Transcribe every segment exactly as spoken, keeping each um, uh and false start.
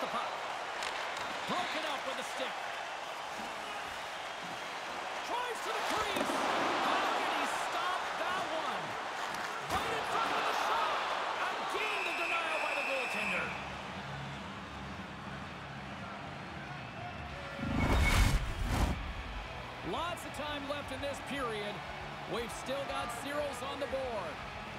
the puck. Broken up with the stick. Drives to the crease. How did he stop that one? Right in front of the shot. Again, the denial by the goaltender. Lots of time left in this period. We've still got zeros on the board.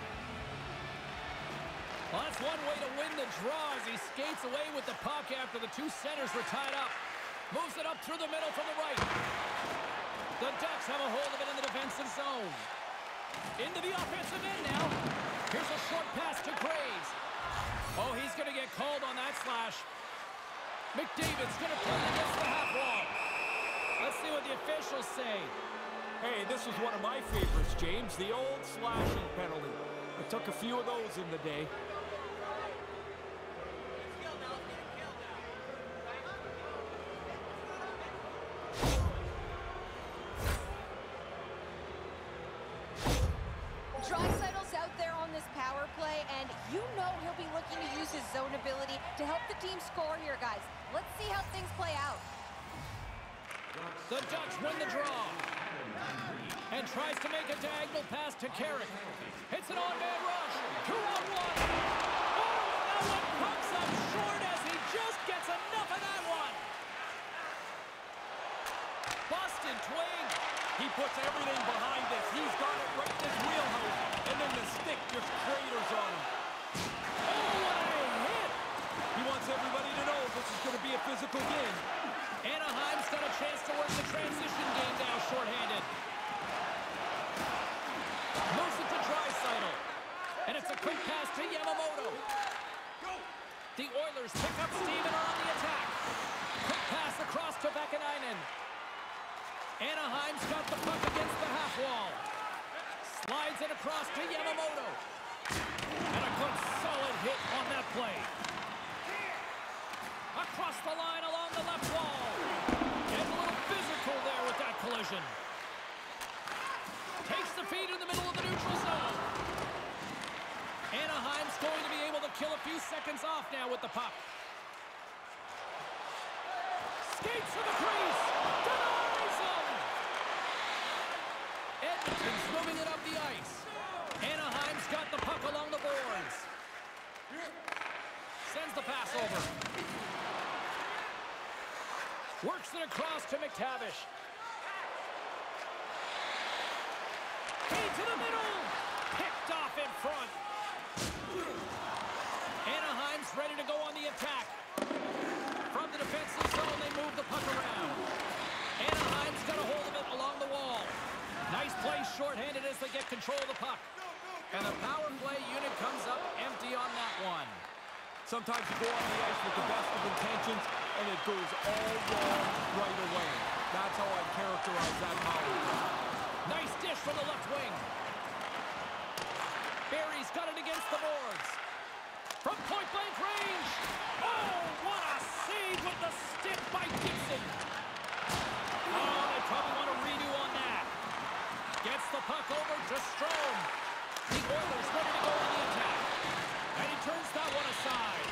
Well, that's one way to win the draw as he skates away with the puck after the two centers were tied up. Moves it up through the middle from the right. The Ducks have a hold of it in the defensive zone. Into the offensive end now. Here's a short pass to Graves. Oh, he's going to get called on that slash. McDavid's going to play against the half wall. Let's see what the officials say. Hey, this was one of my favorites, James. The old slashing penalty. I took a few of those in the day. Draisaitl's out there on this power play, and you know he'll be looking to use his zone ability to help the team score here, guys. Let's see how things play out. The Ducks win the draw. And tries to make a diagonal pass to Carrick. Hits an on-man rush. Two on one. Oh, and that one comes up short as he just gets enough of that one. Boston twing. He puts everything behind this. He's got it right in his wheelhouse. And then the stick just craters on him. Oh, what a hit. He wants everybody to know this is going to be a physical game. Anaheim's got a chance to work the transition game now shorthanded. Moves it to Draisaitl. And it's a quick pass to Yamamoto. The Oilers pick up steam and are on the attack. Quick pass across to Vakanainen. Anaheim's got the puck against the half wall. Slides it across to Yamamoto. And a good solid hit on that play. Across the line along the left wall. Getting a little physical there with that collision. Takes the feed in the middle of the neutral zone. Anaheim's going to be able to kill a few seconds off now with the puck. Skates to the crease. Denies him. Edmonton's moving it up the ice. Anaheim's got the puck along the boards. Sends the pass over. Works it across to McTavish. Feed to the middle. Picked off in front. Anaheim's ready to go on the attack. From the defensive zone, they move the puck around. Anaheim's got a hold of it along the wall. Nice play shorthanded as they get control of the puck. And the power play unit comes up empty on that one. Sometimes you go on the ice with the best of intentions, and it goes all wrong right away. That's how I'd characterize that power. Nice dish from the left wing. Barry's got it against the boards. From point-blank range. Oh, what a save with the stick by Gibson. Oh, they probably want a redo on that. Gets the puck over to Strome. The Oilers ready to go on the attack. And he turns that one aside.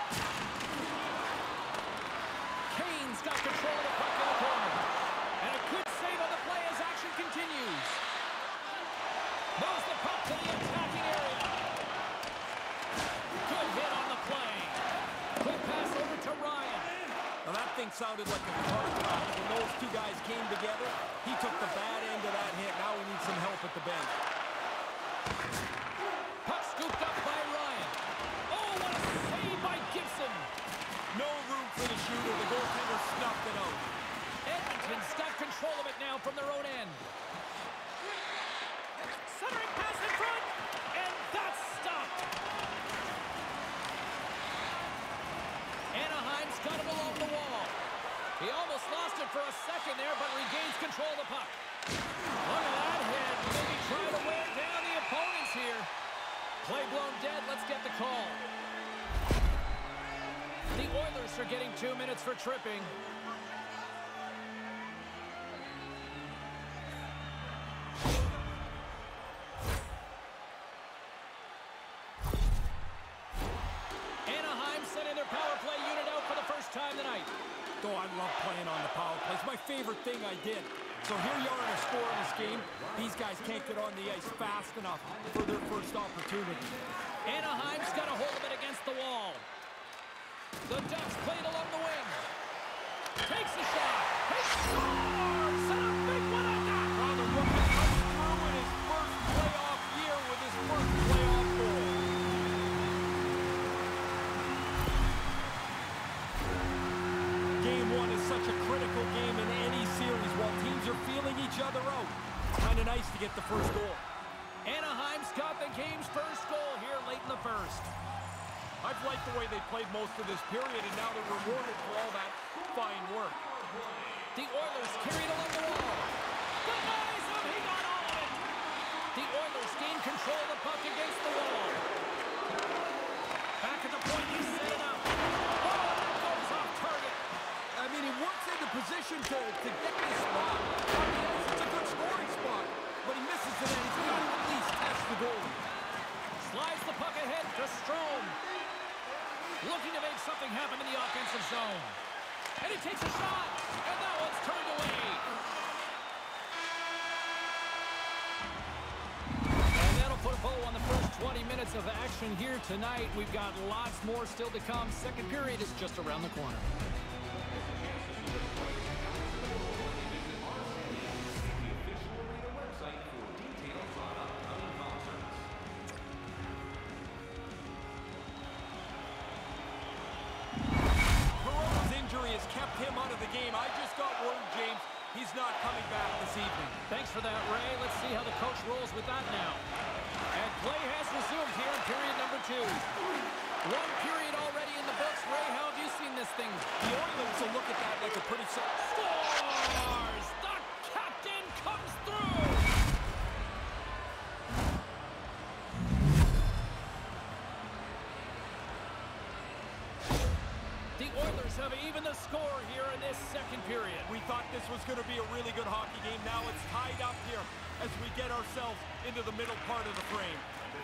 Kane's got control of the puck in the corner. And a good save on the play as action continues. Moves the puck to the attacking area. Good hit on the play. Quick pass over to Ryan. Now that thing sounded like a car crash. When those two guys came together, he took the bad end of that hit. Now he needs some help at the bench. Puck scooped up by Ryan. Oh, what a save by Gibson. No room for the shooter. The goaltender snuffed it out. Edmonton's got control of it now from their own end. Centering pass in front, and that's stopped. Anaheim's got it along the wall. He almost lost it for a second there, but regains control of the puck. Look at that hit. Maybe trying to wear down the opponents here. Play blown dead. Let's get the call. The Oilers are getting two minutes for tripping. Anaheim sending their power play unit out for the first Oh, I love playing on the power play. It's my favorite thing I did. So here you are in a scoreless game. These guys can't get on the ice fast enough for their first opportunity. Anaheim's got a hold of it against the wall. The Ducks played along the wing. Takes a shot. He scores! And a big one on that! Well, the rookie comes through in his first playoff year with his first playoff goal. Game one is such a critical game in any series while teams are feeling each other out. Kind of nice to get the first goal. Anaheim's got the game's first goal here late in the first. I've liked the way they played most of this period, and now they're rewarded for all that fine work. The Oilers carried along the wall. Denies him, he got all of it. The Oilers gain control of the puck against the wall. Back at the point, he set it up. Oh, that goes off target. I mean, he works into position to, to get this spot. On the ice, it's a good scoring spot, but he misses it, and he's got to at least test the goalie. Slides the puck ahead to Strome. Looking to make something happen in the offensive zone. And he takes a shot, and that one's turned away. And that'll put a bow on the first twenty minutes of action here tonight. We've got lots more still to come. Second period is just around the corner. Kept him out of the game. I just got word, James, he's not coming back this evening. Thanks for that, Ray. Let's see how the coach rolls with that now. And play has resumed here in period number two. One period already in the books. Ray, how have you seen this thing? The Oilers will look at that like a pretty... Scores! The captain comes through! The Oilers have even the score here in this second period. We thought this was going to be a really good hockey game. Now it's tied up here as we get ourselves into the middle part of the frame.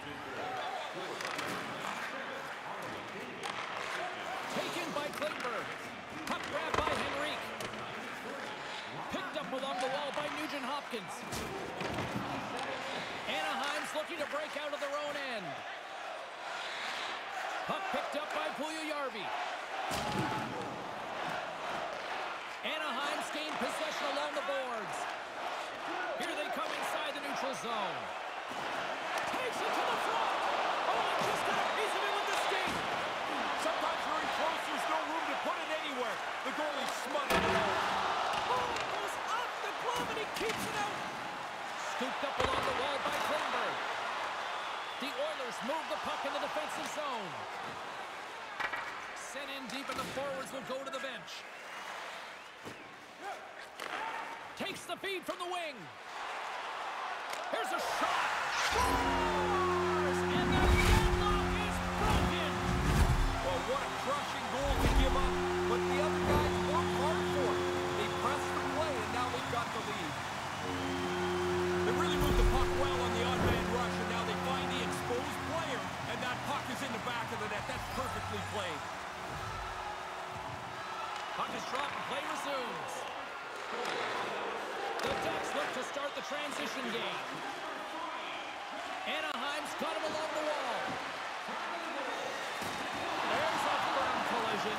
Taken by Klingberg. Puck grabbed by Henrique. Picked up along the wall by Nugent Hopkins. Anaheim's looking to break out of their own end. Puck picked up by Puljujarvi. Anaheim's gained possession along the boards. Here they come inside the neutral zone. Takes it to the front. Oh, and just got a piece of it with the skate. Sometimes very close, there's no room to put it anywhere. The goalie smothered it out. Oh, it goes off the glove and he keeps it out. Scooped up along the wall by Klingberg. The Oilers move the puck in the defensive zone. Sent in deep, and the forwards will go to the bench. Takes the feed from the wing. Here's a shot. Scores! And the deadlock is broken. Well, what a crushing goal to give up. But the other guys worked hard for it. They pressed the play, and now they've got the lead. They really moved the puck well on the odd-man rush, and now they find the exposed player, and that puck is in the back of the net. That's perfectly played. Puck is dropped and play resumes. The Ducks look to start the transition game. Anaheim's got him along the wall. There's a firm collision.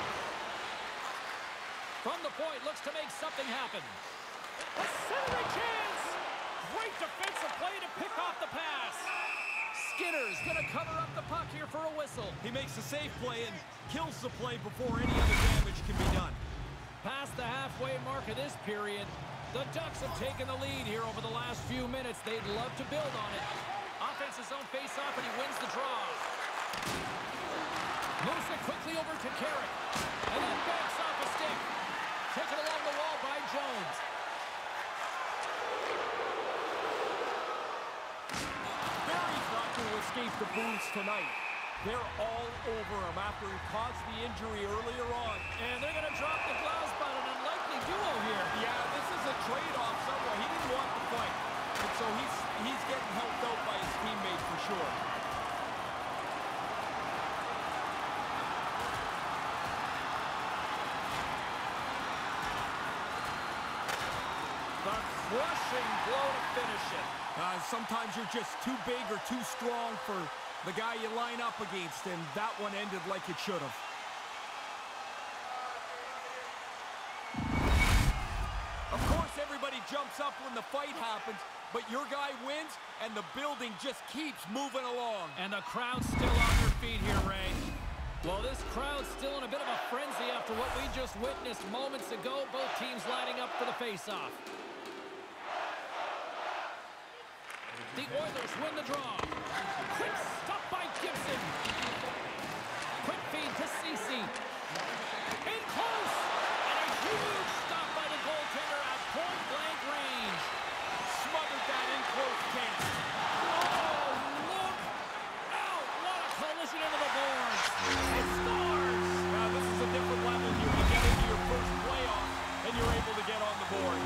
From the point, looks to make something happen. A centering chance! Great defensive play to pick off the pass. Skinner's going to cover up the puck here for a whistle. He makes a safe play and kills the play before any other damage can be done. Past the halfway mark of this period, the Ducks have taken the lead here over the last few minutes. They'd love to build on it. Offensive zone face-off, and he wins the draw. Moves it quickly over to Carrick. And then backs off a stick. Taken along the wall by Jones. Barry's not going to escape the boost tonight. They're all over him after he caused the injury earlier on. And they're going to drop the gloves, but an unlikely duo here. Yeah, this is a trade-off somewhere. He didn't want the fight. And so he's, he's getting helped out by his teammate for sure. crushing blow to finish it. Uh, sometimes you're just too big or too strong for the guy you line up against, and that one ended like it should have. Of course, everybody jumps up when the fight happens, but your guy wins, and the building just keeps moving along. And the crowd's still on their feet here, Ray. Well, this crowd's still in a bit of a frenzy after what we just witnessed moments ago. Both teams lining up for the face-off. The Oilers win the draw. Quick stop by Gibson. Quick feed to Ceci. In close. And a huge stop by the goaltender at point-blank range. Smothered that in close case. Oh, look out. What a collision into the boards. It scores. Now, this is a different level here. You get into your first playoff, and you're able to get on the board.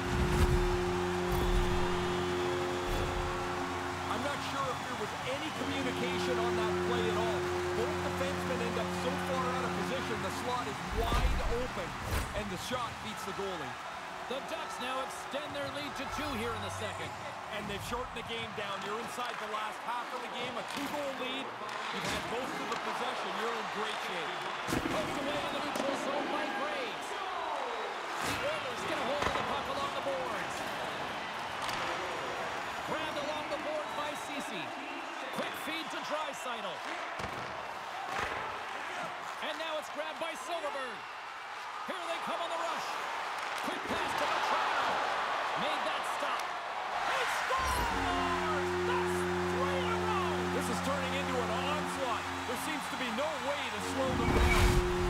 I'm not sure if there was any communication on that play at all. Both defensemen end up so far out of position, the slot is wide open, and the shot beats the goalie. The Ducks now extend their lead to two here in the second. And they've shortened the game down. You're inside the last half of the game, a two-goal lead. You've had most of the possession. You're in great shape. Poked away in the neutral zone by Graves. The Oilers get a hold of the puck along the boards. Grabbed along the boards by Ceci. Quick feed to Draisaitl. And now it's grabbed by Silverberg. Here they come on the rush. Quick pass to Petrano. Made that stop. He scores! That's three in a row! This is turning into an onslaught. There seems to be no way to slow them down.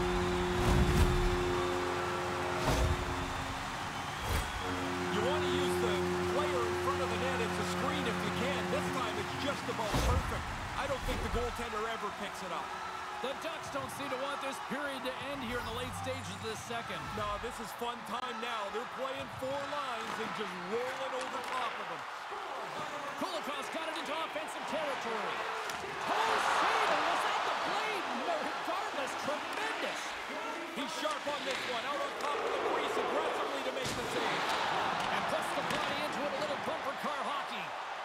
You want to use the player in front of the net as a screen if you can. This time it's just about perfect. I don't think the goaltender ever picks it up. The Ducks don't seem to want this period to end here in the late stages of this second. No, this is fun time now. They're playing four lines and just rolling over top of them. Kulikov's got it into offensive territory. Oh, save! Was that the blade? No, regardless, tremendous. He's sharp on this one. Out on top of the crease aggressively to make the save. And puts the body into it, a little bumper car hockey.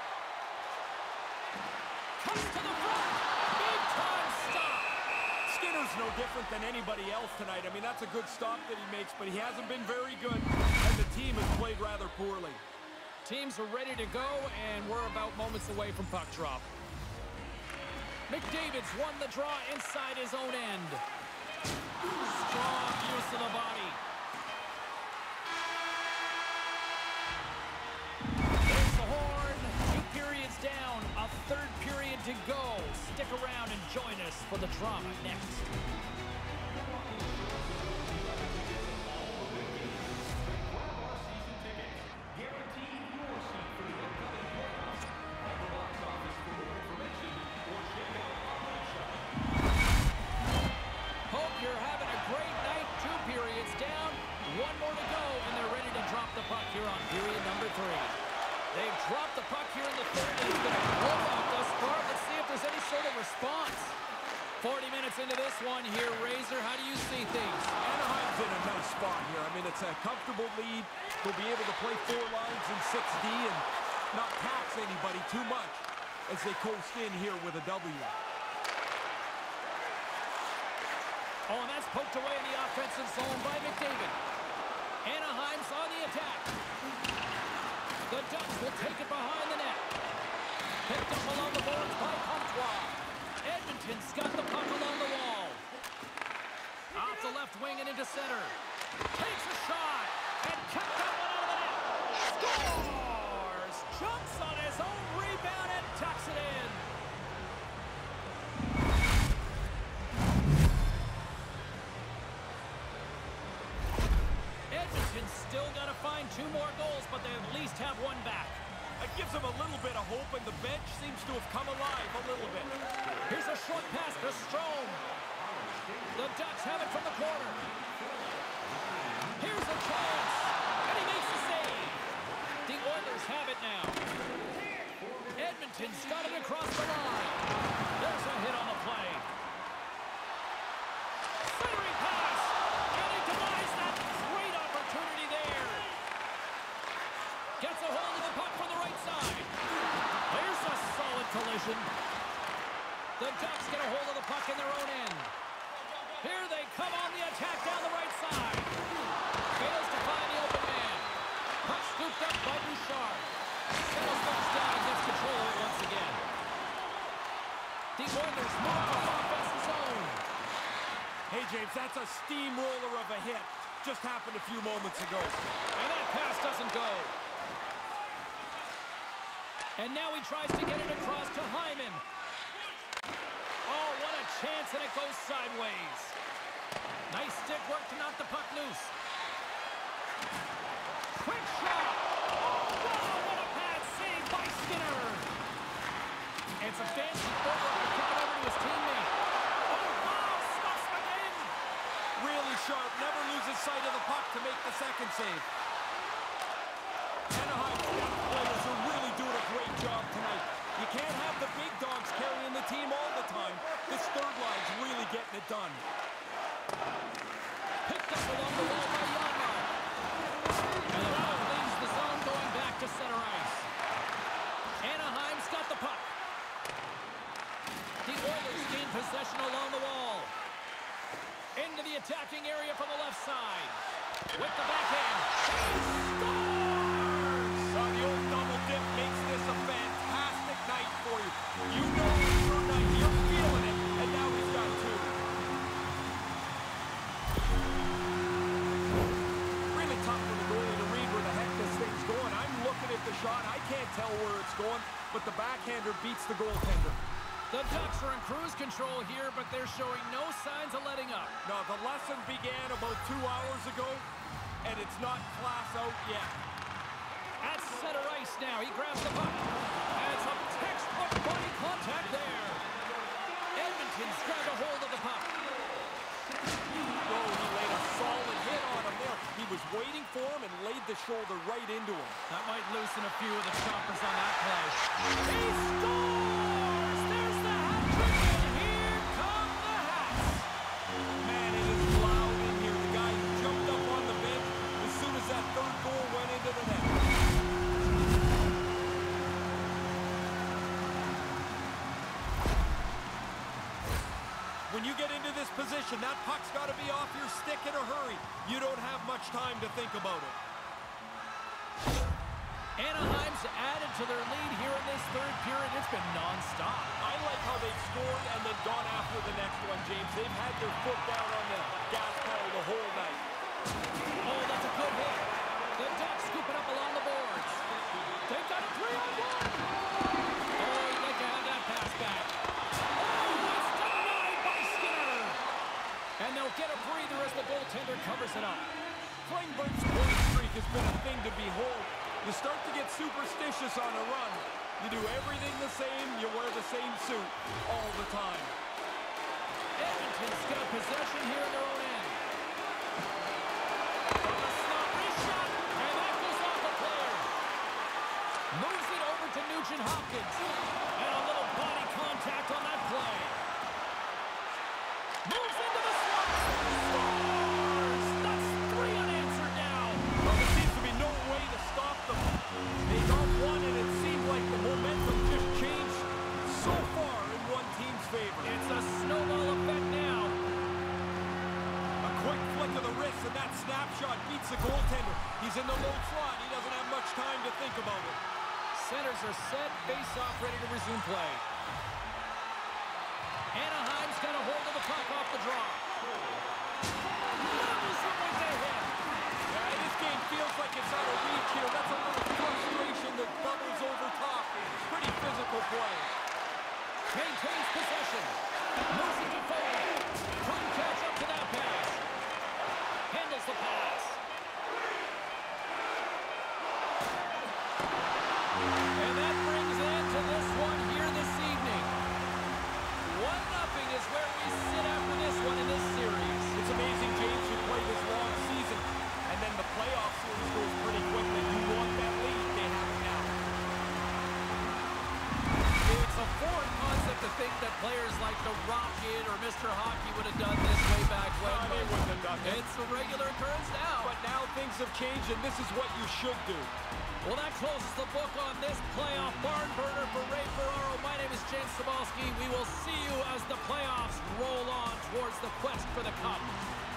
Cuts to the front. Big time stop. Skinner's no different than anybody else tonight. I mean, that's a good stop that he makes, but he hasn't been very good, and the team has played rather poorly. Teams are ready to go, and we're about moments away from puck drop. McDavid's won the draw inside his own end. Strong use of the body. There's the horn. Two periods down. A third period to go. Stick around and join us for the drama next. Hope you're having a great night. Two periods down. One more to go, and they're ready to drop the puck here on period number three. They've dropped the puck here in the third, and it's been a blowout thus far. Let's see if there's any sort of response. forty minutes into this one here, Razor, how do you see things? Anaheim's in a nice spot here. I mean, it's a comfortable lead. They'll be able to play four lines in six D and not tax anybody too much as they coast in here with a W. Oh, and that's poked away in the offensive zone by McDavid. Anaheim's on the attack. The Ducks will take it behind the net. Picked up along the boards by Comtois. Edmonton's got the puck along the wall. Off the left wing and into center. Takes a shot and kept that one out of the net. Scores! Jumps on his own rebound and tucks it in. Edmonton's still got to find two more goals, but they at least have one back. It gives them a little bit of hope, and the bench seems to have come alive a little bit. Here's a short pass to Strome. The Ducks have it from the corner. Here's a chance, and he makes the save. The Oilers have it now. Edmonton's got it across the line. There's a hit on the play. Centering pass, and he denies that great opportunity there. Gets a hold just happened a few moments ago. And that pass doesn't go. And now he tries to get it across to Hyman. Oh, what a chance, and it goes sideways. Nice stick work to knock the puck loose. Quick shot. Oh, wow, what a pad save by Skinner. It's a fancy footwork to kick it over to his teammate. Oh, wow, stuffs him in. Really sharp, never loses sight of the puck to make the second save. Anaheim's depth players are really doing a great job tonight. You can't have the big dogs carrying the team all the time. This third line's really getting it done. Picked up along the wall by Janmark. And the puck leaves the zone going back to center ice. Anaheim's got the puck. The Oilers gain possession along the wall. Into the attacking area from the left side. With the backhand. Uh, the old double dip makes this a fantastic night for you. You know it's your night. You're feeling it. And now he's got two. Really tough for the goalie to read where the heck this thing's going. I'm looking at the shot. I can't tell where it's going, but the backhander beats the goaltender. The Ducks are in cruise control here, but they're showing no signs of letting up. Now, the lesson began about two hours ago, and it's not class out yet. At center ice now, he grabs the puck. And some textbook body contact there. Edmonton's grabbed a hold of the puck. Oh, he laid a solid hit on him there. He was waiting for him and laid the shoulder right into him. That might loosen a few of the choppers on that play. He scores! There's the hat trick, and here come the Hats. Man, it is loud in here. The guy jumped up on the bench as soon as that third goal went into the net. When you get into this position, that puck's got to be off your stick in a hurry. You don't have much time to think about it. Anaheim's added to their lead here in this third period. It's been non-stop. I like how they've scored and then gone after the next one, James. They've had their foot down on the gas pedal the whole night. Oh, that's a good hit. The Ducks scoop it up along the boards. They've got a three-on-one. Oh, you'd like to have that pass back. Oh, it's denied by Skinner. And they'll get a breather as the goaltender covers it up. Klingberg's point streak has been a thing to behold. You start to get superstitious on a run. You do everything the same, you wear the same suit all the time. Edmonton's got possession here in their own end. From the slot, wrist shot, and that goes off the player. Moves it over to Nugent Hopkins. And a little body contact on that play. Moves into the slot. Scores! That's three unanswered now. Well, there seems to be no way to stop them. They got one, and it seemed like the momentum just changed so far in one team's favor. It's a snowball effect now. A quick flick of the wrist, and that snapshot beats the goaltender. He's in the low slot. He doesn't have much time to think about it. Centers are set, face-off, ready to resume play. Anaheim's got a hold of the puck off the draw. Levels it with the hit. Yeah, this game feels like it's out of reach here. That's a little frustration that bubbles over top. Pretty physical play. Maintains possession. Moves it to forward. Couldn't catch up to that pass. Handles the pass. And that brings an end to this one here this evening. one nothing is where we sit after this one in this series. It's amazing, James, you play this long season, and then the playoff series goes pretty quickly. You want that lead, they have it now. It's a foreign concept to think that players like the Rocket or Mister Hockey would have done this way back when. No, they wouldn't have done it. It's a regular occurrence now. But now things have changed, and this is what you should do. Well, that closes the book on this playoff barn burner for Ray Ferraro. My name is James Cybulski. We will see you as the playoffs roll on towards the quest for the cup.